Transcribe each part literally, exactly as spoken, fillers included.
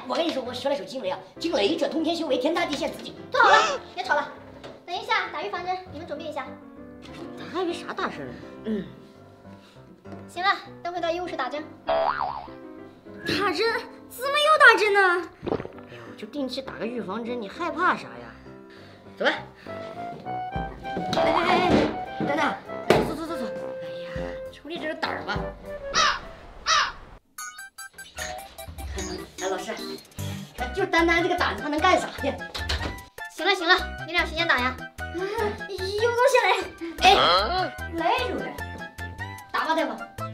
我跟你说，我学了首惊雷啊，惊雷者通天修为，天大地陷自己。 坐好了，别吵了。等一下打预防针，你们准备一下。 咱还以为啥大事呢？嗯。 行了，等会到医务室打针。 打针？怎么又打针呢？ 哎呦，就定期打个预防针，你害怕啥呀？走吧。哎哎哎哎，丹丹，走走走走。哎呀，出力这是胆儿吧？哎，老师，看就单单这个胆子，他能干啥呀？ 行了行了，你俩谁先打呀？ 有高先来。 哎，来就来，打吧，大夫。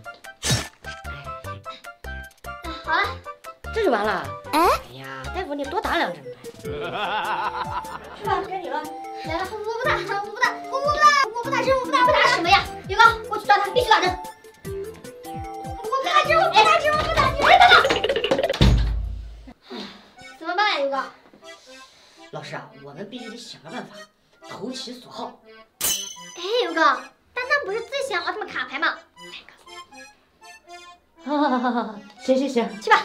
哎，好了， 这就完了。 哎， 哎呀，大夫你多打两针呗。是吧？该你了。 来了，我不打，我不打，我不打，我不打针，我不打，我打什么呀？宇哥，我去抓他，必须打针。我不打针，我不打针，我不打针。我打针。怎么办呀，宇哥？ 老师啊，我们必须得想个办法，投其所好。 哎，宇哥，丹丹不是最喜欢奥特曼卡牌吗？ 好好好好好，行行行， 去吧。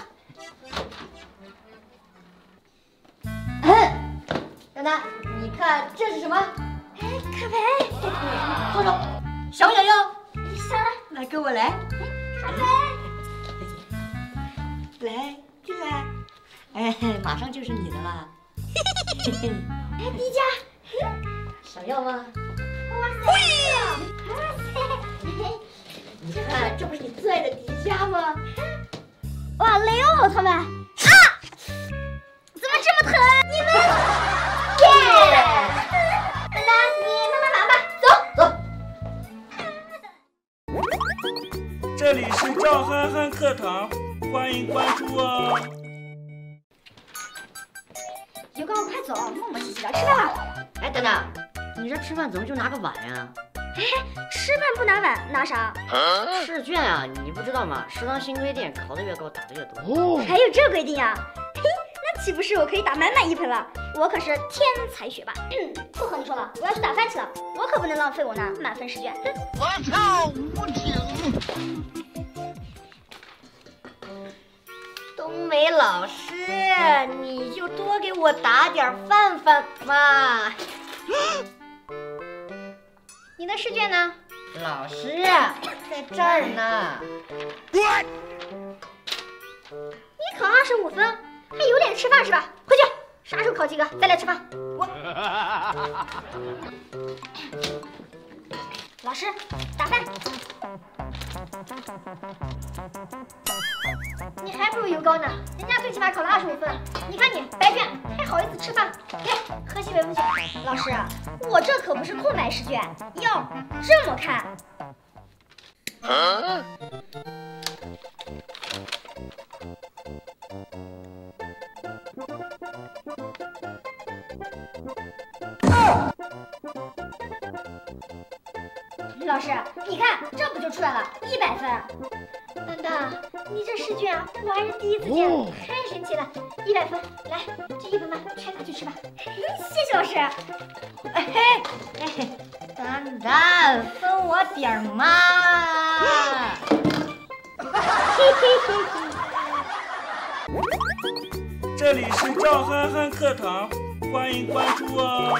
丹丹， 你看这是什么？ 哎，卡牌。 放手，想不想要？ 想。 来，跟我来。 卡牌。 来，进来。哎，马上就是你的了。 哎，迪迦， 想要吗？ 哇塞！哇塞！ 你看，这不是你最爱的迪迦吗？ 哇，雷欧奥特曼啊！怎么这么疼？你们耶！丹丹，你慢慢玩吧， 走。 这里是赵憨憨课堂，欢迎关注哦。 有刚，快走，磨磨唧唧的，吃饭吧。 哎，等等，你这吃饭怎么就拿个碗呀？ 哎，吃饭不拿碗，拿啥？ 试卷啊，你不知道吗？食堂新规定，考得越高，打得越多。哦， 还有这规定呀？嘿，那岂不是我可以打满满一盆了？我可是天才学霸。不和你说了，我要去打饭去了，我可不能浪费我那满分试卷。 我操，无情！ 冬梅老师，你就多给我打点饭饭嘛。 你的试卷呢？ 老师，在这儿呢。 你考二十五分，还有脸吃饭是吧？回去，啥时候考及格再来吃饭。我。老师，打饭。你还不如油膏呢，人家最起码考了二十五分，你看你白卷，还好意思吃饭？来，喝西北风去。 老师，我这可不是空白试卷，要这么看。 啊老师，你看，这不就出来了，一百分。 丹丹，你这试卷啊，我还是第一次见，哦、太神奇了，一百分，来，这一分半全拿去吃吧。 谢谢老师。 哎嘿，哎，丹丹，分我点儿嘛。 这里是赵憨憨课堂，欢迎关注哦。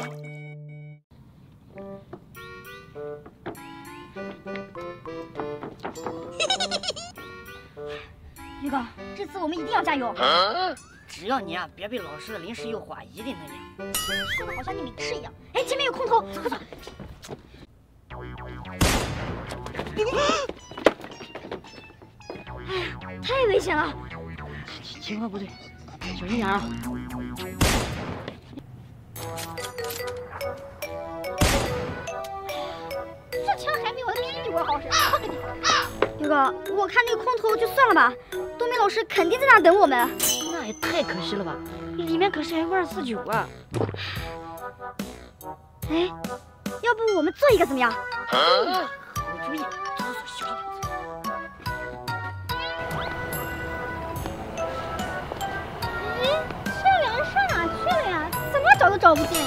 宇哥，这次我们一定要加油！ 啊只要你啊，别被老师的临时诱惑，一定能赢。 说的好像你没吃一样。哎，前面有空投，快走！哎呀，太危险了！ 情况不对，小心点啊！ 这枪还没我的霹雳管好使。 宇哥，我看那个空投就算了吧，冬梅老师肯定在那等我们。 那也太可惜了吧，里面可是还有二四九啊！ 哎，要不我们做一个怎么样？ 啊好主意，厕所小心点。 哎，这两人上哪去了呀？怎么找都找不见。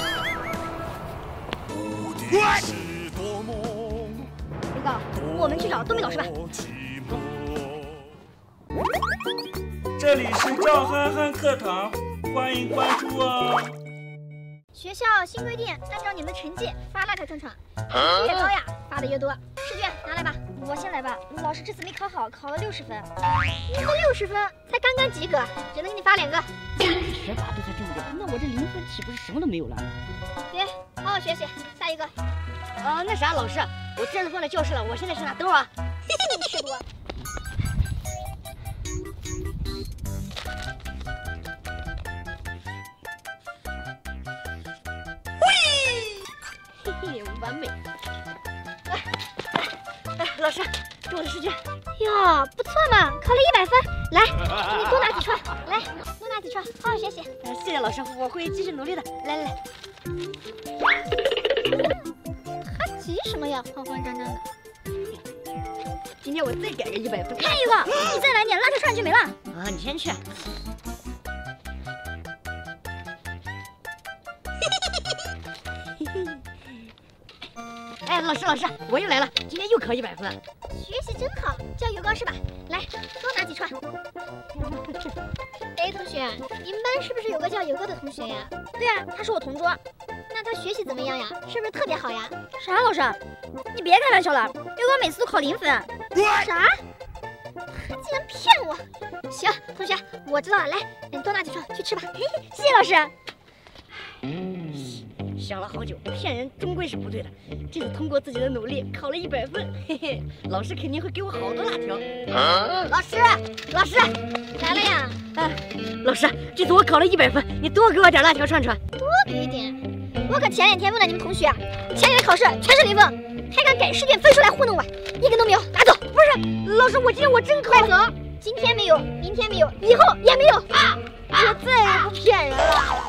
宇哥，我们去找冬梅老师吧。 这里是赵憨憨课堂，欢迎关注哦。 学校新规定，按照你们的成绩发辣条串串，成绩越高呀，发的越多。试卷拿来吧，我先来吧。老师这次没考好，考了六十分。你这六十分才刚刚及格，只能给你发两个。 学霸都才这么点，那我这零分岂不是什么都没有了？ 别，好好学习。下一个。 啊，那啥，老师，我卷子放在教室了，我现在去拿，等会儿啊。 你吃多。 完美！来，来，老师，给我的试卷。 哟，不错嘛，考了一百分。来，给你多拿几串，来，多拿几串，好好学习。 呃，谢谢老师，我会继续努力的。来来来， 还急什么呀，慌慌张张的。 今天我再改个一百分。 看一个，你再来点，辣条串就没了。 啊，你先去。哎，老师老师，我又来了，今天又考一百分。 学习真好，叫油糕是吧？来，多拿几串。哎，同学，你们班是不是有个叫油糕的同学呀？对啊，他是我同桌。那他学习怎么样呀？是不是特别好呀？啥老师？你别开玩笑了，油糕每次都考零分。啥？他竟然骗我！行，同学，我知道了，来，你多拿几串去吃吧。嘿嘿，谢谢老师。 想了好久，骗人终归是不对的。这次通过自己的努力，考了一百分，嘿嘿，老师肯定会给我好多辣条。啊、老师，老师， 来了呀！ 啊，老师，这次我考了一百分，你多给我点辣条串串。 多给一点？我可前两天问了你们同学，前年的考试全是零分，还敢改试卷分数来糊弄我，一个都没有，拿走！ 不是，老师，我今天我真考了。快走！今天没有，明天没有，以后也没有。啊！ 我再也不骗人了。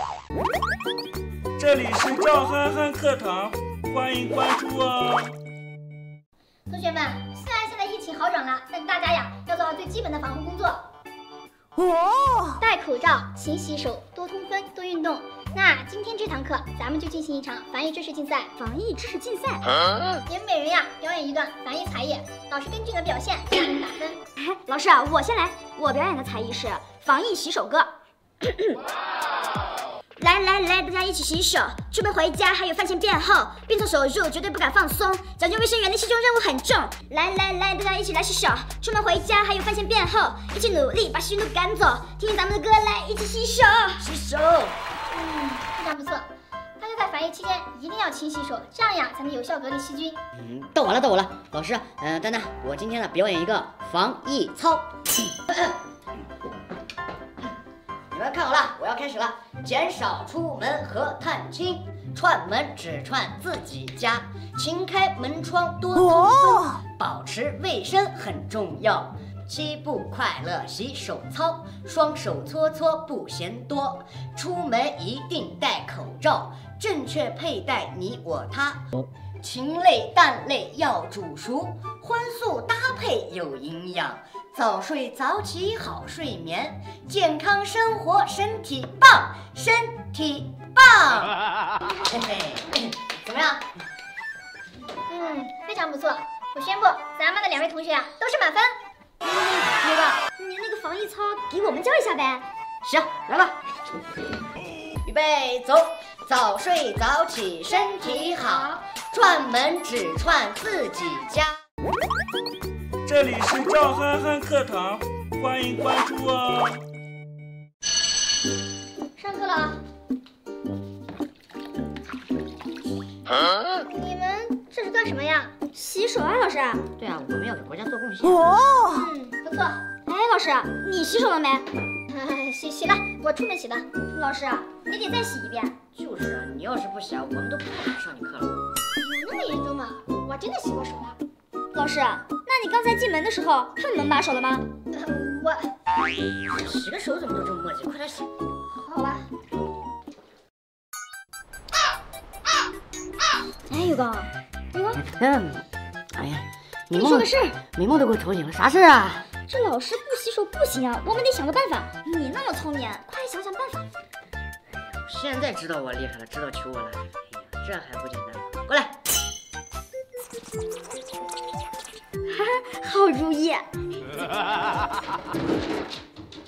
这里是赵憨憨课堂，欢迎关注哦。 同学们，虽然现在疫情好转了，但大家呀要做好最基本的防护工作。哦，戴口罩，勤洗手，多通风，多运动。那今天这堂课，咱们就进行一场防疫知识竞赛。防疫知识竞赛？啊、你们每人呀表演一段防疫才艺，老师根据你的表现给你们打分。哎，老师啊，我先来，我表演的才艺是防疫洗手歌。来来来，大家一起洗手。出门回家还有饭前便后，边从手入，绝对不敢放松。讲究卫生，原来其中任务很重。来来来，大家一起来洗手。出门回家还有饭前便后，一起努力把细菌都赶走。听听咱们的歌，来一起洗手。 洗手。 嗯，非常不错。大家在防疫期间一定要勤洗手，这样呀才能有效隔离细菌。 嗯，到我了，到我了。老师，嗯、呃，丹丹，我今天呢表演一个防疫操。你们看好了，我要开始了。减少出门和探亲，串门只串自己家，勤开门窗多通风，保持卫生很重要。七步快乐洗手操，双手搓搓不嫌多，出门一定戴口罩，正确佩戴你我他。禽类蛋类要煮熟，荤素搭配有营养，早睡早起好睡眠，健康生活身体棒，身体棒。嘿嘿，怎么样？ 嗯，非常不错。我宣布，咱们的两位同学啊都是满分。 那个， 你那个防疫操给我们教一下呗。 行，来吧。预备，走。早睡早起身体好，串门只串自己家。 这里是赵憨憨课堂，欢迎关注哦。 上课了。啊、你们这是干什么呀？洗手啊，老师。 对啊，我们要给国家做贡献。 哦，嗯，不错。哎，老师，你洗手了没？洗洗了，我出门洗的。老师，你得再洗一遍。 就是啊，你要是不洗啊，我们都不敢上你课了。 有那么严重吗？我真的洗过手的。老师，那你刚才进门的时候看门把手了吗？呃、我洗个手怎么都这么磨叽？快点洗。 好吧。哎，宇哥，宇哥， 嗯，哎呀， 你说个事儿， 美梦都给我吵醒了，啥事儿啊？ 这老师不洗手不行啊，我们得想个办法。你那么聪明，快想想办法。 现在知道我厉害了，知道求我了。哎呀，这还不简单？过来。 哈哈，好主意。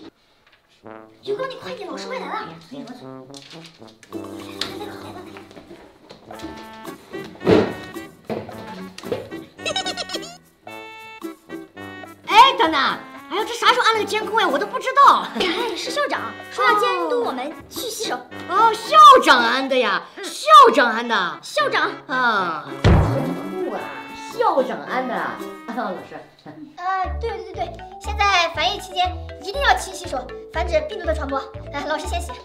宇哥，你快点，老师快来了！ 哎，等等，哎呦，这啥时候安了个监控呀？我都不知道。 哎，是校长说要监督我们去洗手。 哦，校长安的呀，嗯、校长安的。 校长啊，真酷啊！校长安的。啊，老师。 呃，对对对对，现在防疫期间一定要勤洗手，防止病毒的传播。来，老师先洗。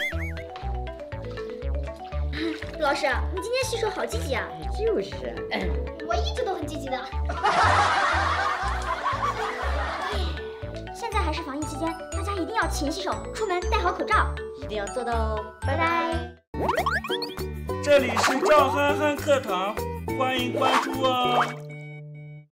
老师，你今天洗手好积极啊！ 就是， 嗯、我一直都很积极的。现在还是防疫期间，大家一定要勤洗手，出门戴好口罩， 一定要做到哦。拜拜。 这里是赵憨憨课堂，欢迎关注哦。